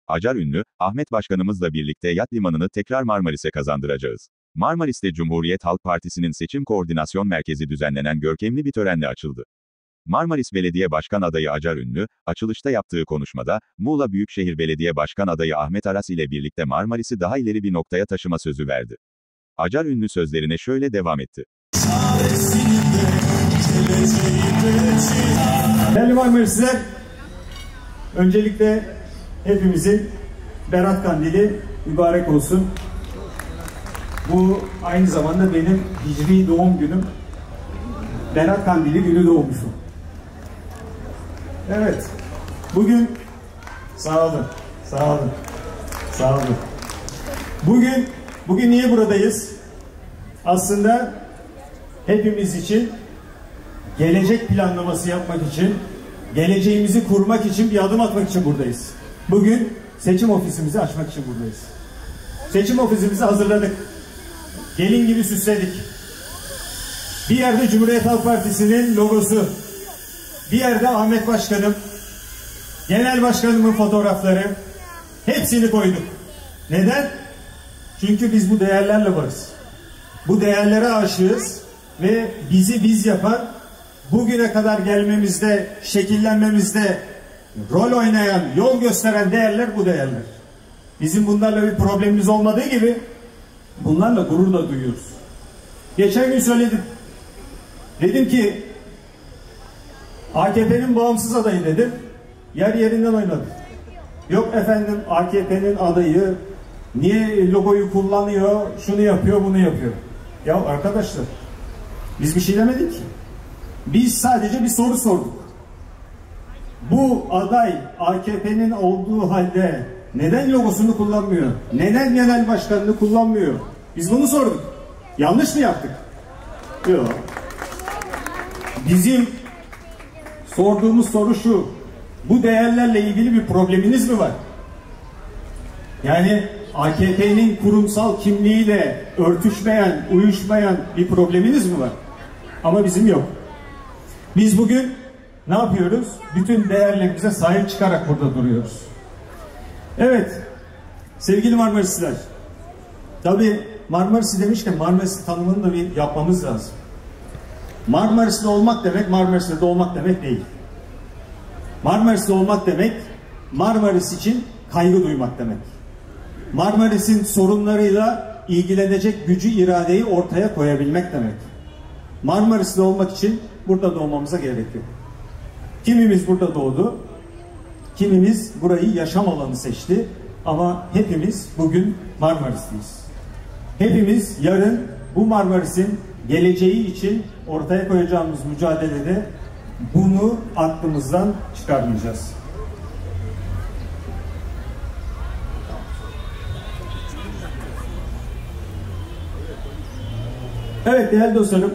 Acar ünlü, Ahmet Başkanımızla birlikte yat limanını tekrar Marmaris'e kazandıracağız. Marmaris'te Cumhuriyet Halk Partisi'nin seçim koordinasyon merkezi düzenlenen görkemli bir törenle açıldı. Marmaris Belediye Başkan adayı Acar ünlü, açılışta yaptığı konuşmada, Muğla Büyükşehir Belediye Başkan adayı Ahmet Aras ile birlikte Marmaris'i daha ileri bir noktaya taşıma sözü verdi. Acar ünlü sözlerine şöyle devam etti. Değerli Marmarisliler, öncelikle hepimizin Berat Kandili mübarek olsun. Bu aynı zamanda benim hicri doğum günüm. Berat Kandili günü doğmuşum. Evet, bugün sağ olun, sağ olun, sağ olun. Bugün niye buradayız? Aslında hepimiz için gelecek planlaması yapmak için, geleceğimizi kurmak için bir adım atmak için buradayız. Bugün seçim ofisimizi açmak için buradayız. Seçim ofisimizi hazırladık. Gelin gibi süsledik. Bir yerde Cumhuriyet Halk Partisi'nin logosu, bir yerde Ahmet Başkanım, Genel Başkanımın fotoğrafları, hepsini koyduk. Neden? Çünkü biz bu değerlerle varız. Bu değerlere aşığız ve bizi biz yapan, bugüne kadar gelmemizde, şekillenmemizde rol oynayan, yol gösteren değerler bu değerler. Bizim bunlarla bir problemimiz olmadığı gibi bunlarla gurur da duyuyoruz. Geçen gün söyledim. Dedim ki AKP'nin bağımsız adayı dedim. Yer yerinden oynadı. Yok efendim AKP'nin adayı niye logoyu kullanıyor, şunu yapıyor, bunu yapıyor. Ya arkadaşlar biz bir şey demedik ki. Biz sadece bir soru sorduk. Bu aday AKP'nin olduğu halde neden logosunu kullanmıyor? Neden genel başkanını kullanmıyor? Biz bunu sorduk. Yanlış mı yaptık? Yok. Bizim sorduğumuz soru şu. Bu değerlerle ilgili bir probleminiz mi var? Yani AKP'nin kurumsal kimliğiyle örtüşmeyen, uyuşmayan bir probleminiz mi var? Ama bizim yok. Biz bugün ne yapıyoruz? Bütün değerlerimize sahip çıkarak burada duruyoruz. Evet, sevgili Marmarisliler, tabii Marmaris'i demişken Marmaris'i tanımını da bir yapmamız lazım. Marmaris'te olmak demek, Marmaris'te olmak demek değil. Marmaris'te olmak demek, Marmaris için kaygı duymak demek. Marmaris'in sorunlarıyla ilgilenecek gücü, iradeyi ortaya koyabilmek demek. Marmaris'te olmak için burada doğmamıza gerek yok. Kimimiz burada doğdu, kimimiz burayı yaşam alanı seçti ama hepimiz bugün Marmaris'liyiz. Hepimiz yarın bu Marmaris'in geleceği için ortaya koyacağımız mücadelede bunu aklımızdan çıkarmayacağız. Evet değerli dostlarım,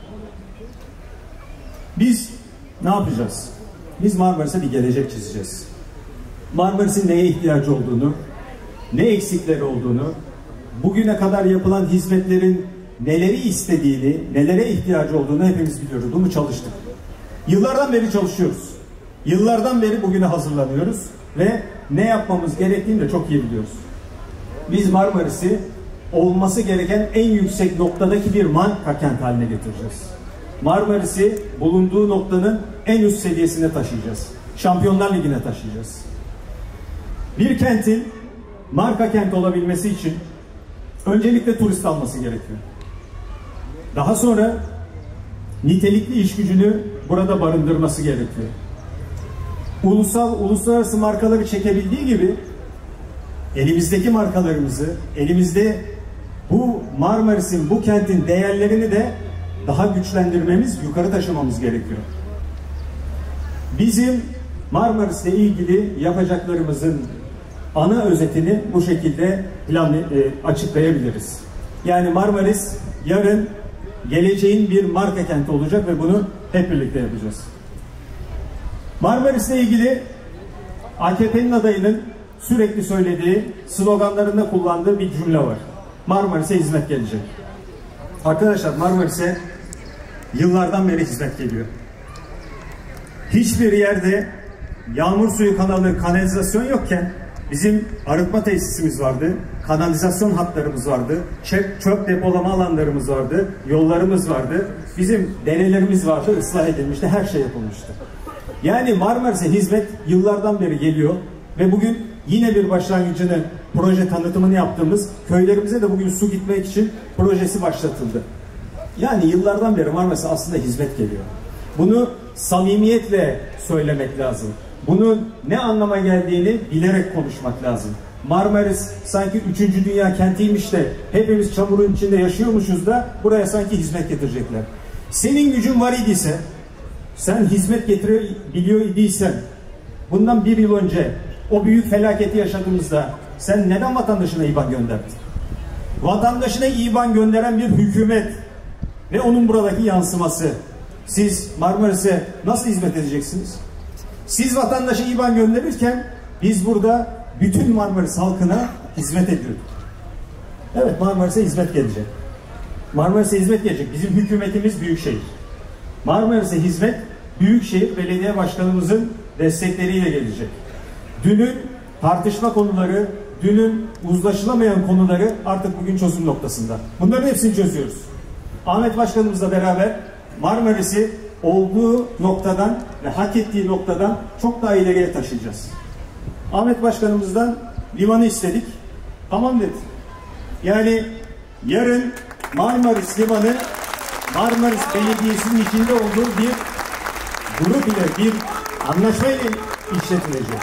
biz ne yapacağız? Biz Marmaris'e bir gelecek çizeceğiz. Marmaris'in neye ihtiyacı olduğunu, ne eksikleri olduğunu, bugüne kadar yapılan hizmetlerin neleri istediğini, nelere ihtiyacı olduğunu hepimiz biliyoruz. Bunu çalıştık. Yıllardan beri çalışıyoruz. Yıllardan beri bugüne hazırlanıyoruz ve ne yapmamız gerektiğini de çok iyi biliyoruz. Biz Marmaris'i olması gereken en yüksek noktadaki bir marka kent haline getireceğiz. Marmaris'i bulunduğu noktanın en üst seviyesine taşıyacağız. Şampiyonlar Ligi'ne taşıyacağız. Bir kentin marka kent olabilmesi için öncelikle turist alması gerekiyor. Daha sonra nitelikli iş gücünü burada barındırması gerekiyor. Uluslararası markaları çekebildiği gibi elimizdeki markalarımızı, elimizde bu Marmaris'in, bu kentin değerlerini de daha güçlendirmemiz, yukarı taşımamız gerekiyor. Bizim Marmaris'le ilgili yapacaklarımızın ana özetini bu şekilde açıklayabiliriz. Yani Marmaris yarın geleceğin bir marka kenti olacak ve bunu hep birlikte yapacağız. Marmaris'le ilgili AKP'nin adayının sürekli söylediği, sloganlarında kullandığı bir cümle var. Marmaris'e hizmet gelecek. Arkadaşlar Marmaris'e yıllardan beri hizmet geliyor. Hiçbir yerde yağmur suyu kanalı, kanalizasyon yokken Bizim arıtma tesisimiz vardı, kanalizasyon hatlarımız vardı, çöp depolama alanlarımız vardı, yollarımız vardı, bizim derelerimiz vardı, ıslah edilmişti, her şey yapılmıştı. Yani Marmaris'e hizmet yıllardan beri geliyor ve bugün yine bir başlangıcını, proje tanıtımını yaptığımız köylerimize de bugün su gitmek için projesi başlatıldı. Yani yıllardan beri Marmaris'e aslında hizmet geliyor. Bunu samimiyetle söylemek lazım. Bunun ne anlama geldiğini bilerek konuşmak lazım. Marmaris sanki 3. dünya kentiymiş de hepimiz çamurun içinde yaşıyormuşuz da buraya sanki hizmet getirecekler. Senin gücün var idiyse, sen hizmet getirebiliyor idiysen, bundan 1 yıl önce o büyük felaketi yaşadığımızda sen neden vatandaşına IBAN gönderdin? Vatandaşına IBAN gönderen bir hükümet ve onun buradaki yansıması. Siz Marmaris'e nasıl hizmet edeceksiniz? Siz vatandaşa IBAN gönderirken biz burada bütün Marmaris halkına hizmet ediyorduk. Evet, Marmaris'e hizmet gelecek. Marmaris'e hizmet gelecek. Bizim hükümetimiz Büyükşehir. Marmaris'e hizmet Büyükşehir Belediye Başkanımızın destekleriyle gelecek. Dünün tartışma konuları, dünün uzlaşılamayan konuları artık bugün çözüm noktasında. Bunların hepsini çözüyoruz. Ahmet Başkanımızla beraber Marmaris'i olduğu noktadan ve hak ettiği noktadan çok daha ileriye taşıyacağız. Ahmet Başkanımızdan limanı istedik. Tamam dedi. Yani yarın Marmaris Limanı Marmaris Belediyesi'nin içinde olduğu bir grup ile, bir anlaşma ile işletilecek.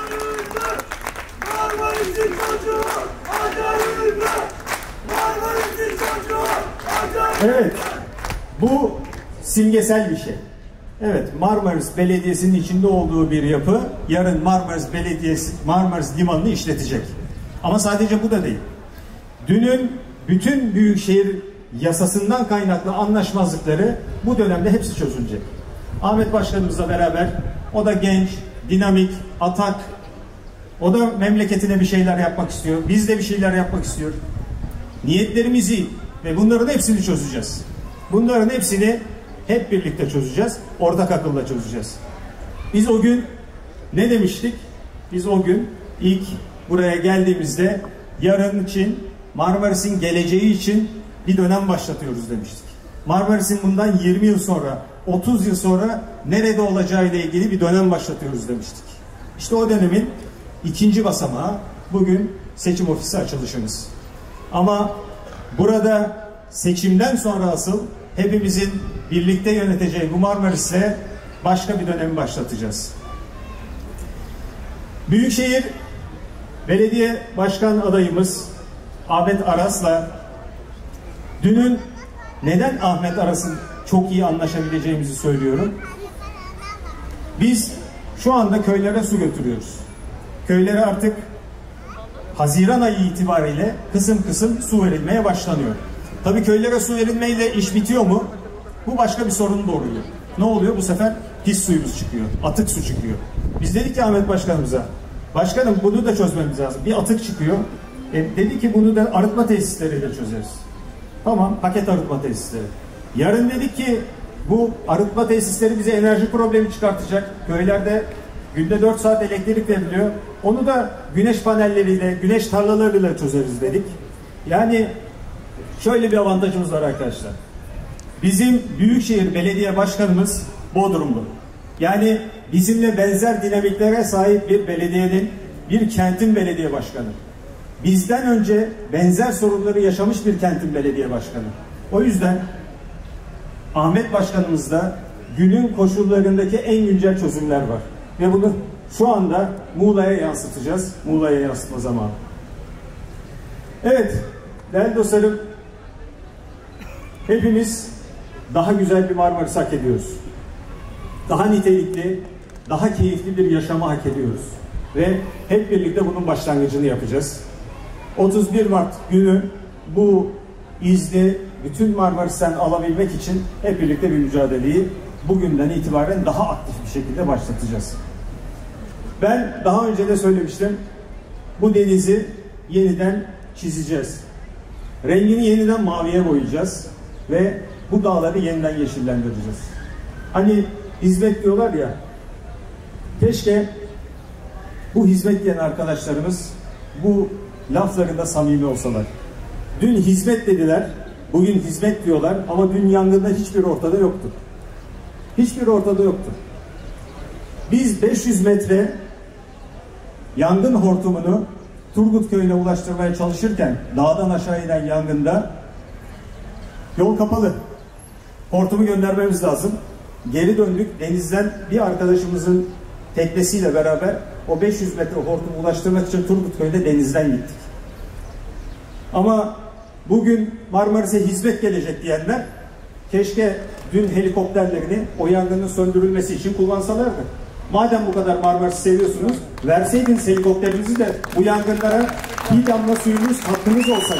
Marmaris'in çocuğu acayip! Marmaris'in çocuğu acayip! Evet. Bu simgesel bir şey. Evet, Marmaris Belediyesi'nin içinde olduğu bir yapı yarın Marmaris Belediyesi Marmaris Limanı'nı işletecek. Ama sadece bu da değil. Dünün bütün büyükşehir yasasından kaynaklı anlaşmazlıkları bu dönemde hepsi çözülecek. Ahmet Başkanımızla beraber, o da genç, dinamik, atak, o da memleketine bir şeyler yapmak istiyor. Biz de bir şeyler yapmak istiyoruz. Niyetlerimizi ve bunların hepsini çözeceğiz. Bunların hepsini hep birlikte çözeceğiz. Ortak akılla çözeceğiz. Biz o gün ne demiştik? Biz o gün ilk buraya geldiğimizde yarın için, Marmaris'in geleceği için bir dönem başlatıyoruz demiştik. Marmaris'in bundan 20 yıl sonra, 30 yıl sonra nerede olacağı ile ilgili bir dönem başlatıyoruz demiştik. İşte o dönemin ikinci basamağı bugün seçim ofisi açılışımız. Ama burada seçimden sonra asıl hepimizin birlikte yöneteceği bu Marmaris'le başka bir dönemi başlatacağız. Büyükşehir Belediye Başkan adayımız Ahmet Aras'la dünün neden Ahmet Aras'ın çok iyi anlaşabileceğimizi söylüyorum. Biz şu anda köylere su götürüyoruz. Köylere artık Haziran ayı itibariyle kısım kısım su verilmeye başlanıyor. Tabii köylere su verilmeyle iş bitiyor mu? Bu başka bir sorun doğuruyor. Ne oluyor? Bu sefer pis suyumuz çıkıyor. Atık su çıkıyor. Biz dedik ki Ahmet Başkanımıza, başkanım bunu da çözmemiz lazım. Bir atık çıkıyor. Dedi ki bunu da arıtma tesisleriyle çözeriz. Tamam, paket arıtma tesisleri. Yarın dedik ki bu arıtma tesisleri bize enerji problemi çıkartacak. Köylerde günde 4 saat elektrik veriliyor. Onu da güneş panelleriyle, güneş tarlalarıyla çözeriz dedik. Yani şöyle bir avantajımız var arkadaşlar. Bizim Büyükşehir Belediye Başkanımız Bodrumlu. Yani bizimle benzer dinamiklere sahip bir belediyenin, bir kentin belediye başkanı. Bizden önce benzer sorunları yaşamış bir kentin belediye başkanı. O yüzden Ahmet Başkanımızda günün koşullarındaki en güncel çözümler var. Ve bunu şu anda Muğla'ya yansıtacağız. Muğla'ya yansıtma zamanı. Evet, değerli dostlarım, hepimiz daha güzel bir Marmaris hak ediyoruz. Daha nitelikli, daha keyifli bir yaşamı hak ediyoruz. Ve hep birlikte bunun başlangıcını yapacağız. 31 Mart günü bu izni bütün Marmaris'ten alabilmek için hep birlikte bir mücadeleyi bugünden itibaren daha aktif bir şekilde başlatacağız. Ben daha önce de söylemiştim, bu denizi yeniden çizeceğiz. Rengini yeniden maviye boyayacağız ve bu dağları yeniden yeşillendireceğiz. Hani hizmet diyorlar ya, keşke bu hizmet diyen arkadaşlarımız bu laflarında samimi olsalar. Dün hizmet dediler, bugün hizmet diyorlar ama dün yangında hiçbir ortada yoktu. Hiçbir ortada yoktu. Biz 500 metre yangın hortumunu Turgut Köyü'ne ulaştırmaya çalışırken dağdan aşağı inen yangında yol kapalı. Hortumu göndermemiz lazım. Geri döndük. Denizden bir arkadaşımızın teknesiyle beraber o 500 metre hortumu ulaştırmak için Turgut Köyü'ne denizden gittik. Ama bugün Marmaris'e hizmet gelecek diyenler keşke dün helikopterlerini o yangının söndürülmesi için kullansalardı. Madem bu kadar Marmaris'i seviyorsunuz, verseydiniz helikopterinizi de bu yangınlara bir damla suyunuz, hakkınız olsaydı.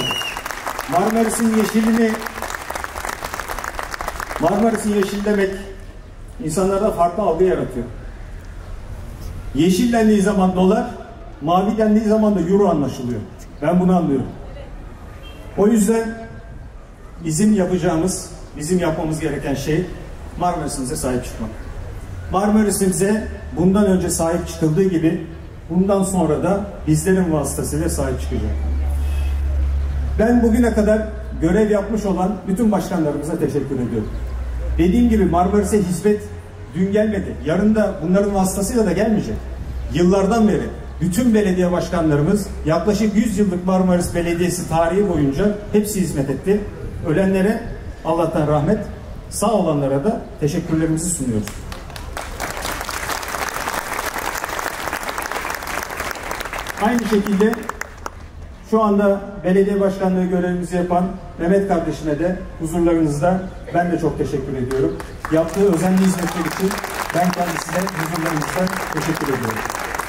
Marmaris'in yeşillemek insanlarda farklı algı yaratıyor. Yeşil dendiği zaman dolar, mavi dendiği zaman da euro anlaşılıyor. Ben bunu anlıyorum. O yüzden bizim yapmamız gereken şey Marmaris'imize sahip çıkmak. Marmaris'imize bundan önce sahip çıkıldığı gibi bundan sonra da bizlerin vasıtasıyla sahip çıkacak. Ben bugüne kadar görev yapmış olan bütün başkanlarımıza teşekkür ediyorum. Dediğim gibi Marmaris'e hizmet dün gelmedi. Yarın da bunların vasıtasıyla da gelmeyecek. Yıllardan beri bütün belediye başkanlarımız yaklaşık 100 yıllık Marmaris Belediyesi tarihi boyunca hepsi hizmet etti. Ölenlere Allah'tan rahmet, sağ olanlara da teşekkürlerimizi sunuyoruz. Aynı şekilde şu anda belediye başkanlığı görevimizi yapan Mehmet kardeşime de huzurlarınızda ben de çok teşekkür ediyorum. Yaptığı özenli hizmetler için ben kendisine huzurlarınızda teşekkür ediyorum.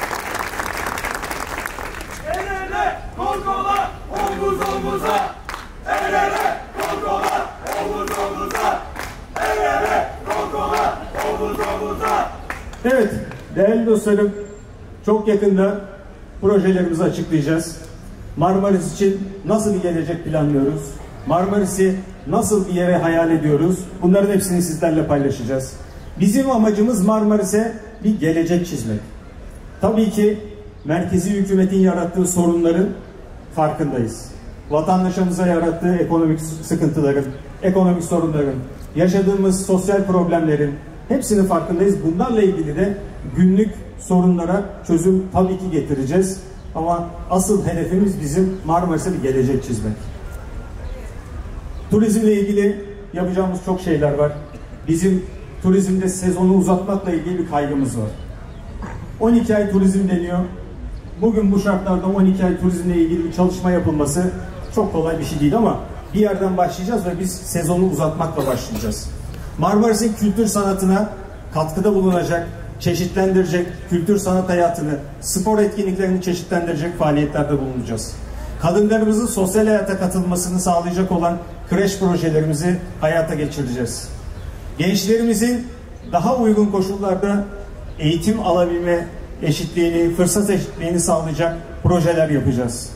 El ele, kol kola, omuz omuza. El ele, kol kola, omuz omuza. El ele, kol kola, omuz omuza. Evet, değerli dostlarım, çok yakında projelerimizi açıklayacağız. Marmaris için nasıl bir gelecek planlıyoruz? Marmaris'i nasıl bir yere hayal ediyoruz? Bunların hepsini sizlerle paylaşacağız. Bizim amacımız Marmaris'e bir gelecek çizmek. Tabii ki merkezi hükümetin yarattığı sorunların farkındayız. Vatandaşımıza yarattığı ekonomik sıkıntıların, ekonomik sorunların, yaşadığımız sosyal problemlerin hepsinin farkındayız. Bunlarla ilgili de günlük sorunlara çözüm tabii ki getireceğiz. Ama asıl hedefimiz bizim Marmaris'e bir gelecek çizmek. Turizmle ilgili yapacağımız çok şeyler var. Bizim turizmde sezonu uzatmakla ilgili bir kaygımız var. 12 ay turizm deniyor. Bugün bu şartlarda 12 ay turizmle ilgili bir çalışma yapılması çok kolay bir şey değil ama bir yerden başlayacağız ve biz sezonu uzatmakla başlayacağız. Marmaris'in kültür sanatına katkıda bulunacak, çeşitlendirecek kültür sanat hayatını, spor etkinliklerini çeşitlendirecek faaliyetlerde bulunacağız. Kadınlarımızın sosyal hayata katılmasını sağlayacak olan kreş projelerimizi hayata geçireceğiz. Gençlerimizin daha uygun koşullarda eğitim alabilme eşitliğini, fırsat eşitliğini sağlayacak projeler yapacağız.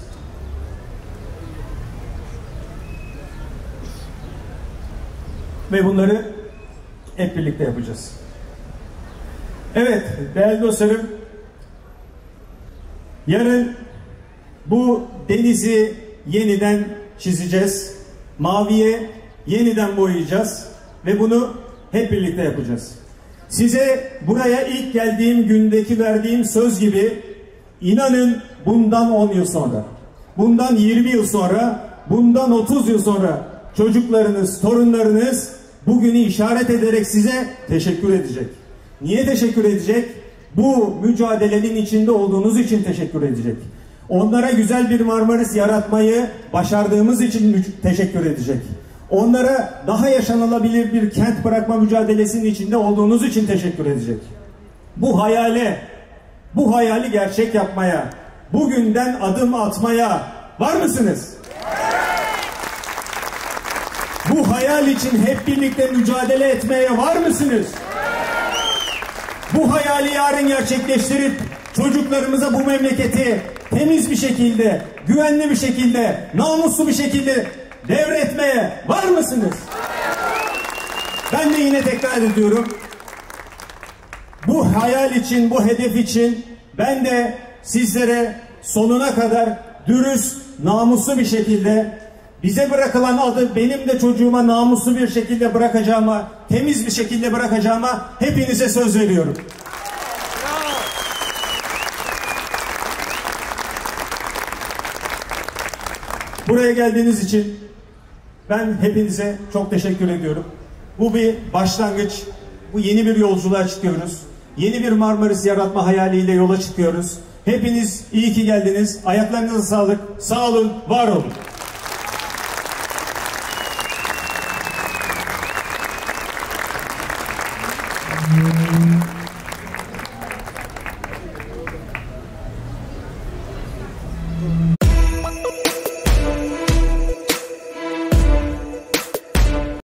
Ve bunları hep birlikte yapacağız. Evet, değerli dostlarım, yarın bu denizi yeniden çizeceğiz. Maviye yeniden boyayacağız ve bunu hep birlikte yapacağız. Size buraya ilk geldiğim gündeki verdiğim söz gibi inanın bundan 10 yıl sonra, bundan 20 yıl sonra, bundan 30 yıl sonra çocuklarınız, torunlarınız bugünü işaret ederek size teşekkür edecek. Niye teşekkür edecek? Bu mücadelenin içinde olduğunuz için teşekkür edecek. Onlara güzel bir Marmaris yaratmayı başardığımız için teşekkür edecek. Onlara daha yaşanılabilir bir kent bırakma mücadelesinin içinde olduğunuz için teşekkür edecek. Bu hayali gerçek yapmaya, bugünden adım atmaya var mısınız? Bu hayal için hep birlikte mücadele etmeye var mısınız? Bu hayali yarın gerçekleştirip çocuklarımıza bu memleketi temiz bir şekilde, güvenli bir şekilde, namuslu bir şekilde devretmeye var mısınız? Ben de yine tekrar ediyorum. Bu hayal için, bu hedef için ben de sizlere sonuna kadar dürüst, namuslu bir şekilde, bize bırakılan adı benim de çocuğuma namuslu bir şekilde bırakacağıma, temiz bir şekilde bırakacağıma hepinize söz veriyorum. Buraya geldiğiniz için ben hepinize çok teşekkür ediyorum. Bu bir başlangıç. Bu yeni bir yolculuğa çıkıyoruz. Yeni bir Marmaris yaratma hayaliyle yola çıkıyoruz. Hepiniz iyi ki geldiniz. Ayaklarınıza sağlık. Sağ olun, var olun.